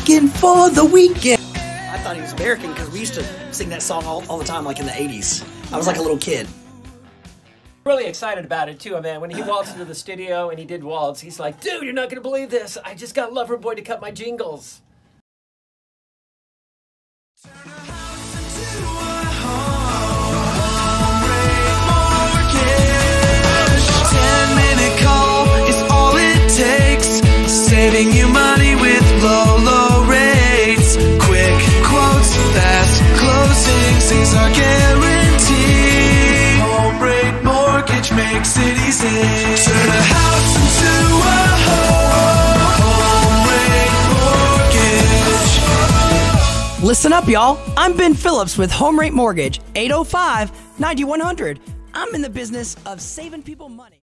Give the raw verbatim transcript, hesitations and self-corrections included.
looking for the weekend. I thought he was American because we used to sing that song all, all the time, like in the eighties. I was like a little kid. Really excited about it too, man. When he waltzed into the studio and he did waltz, he's like, dude, you're not gonna believe this. I just got Loverboy to cut my jingles. Saving you money with low, low rates. Quick quotes, fast closings, these are guaranteed. Homerate Mortgage makes it easy. Turn a house into a home. Homerate Mortgage. Listen up, y'all. I'm Ben Phillips with Homerate Mortgage, eight oh five, nine one hundred. I'm in the business of saving people money.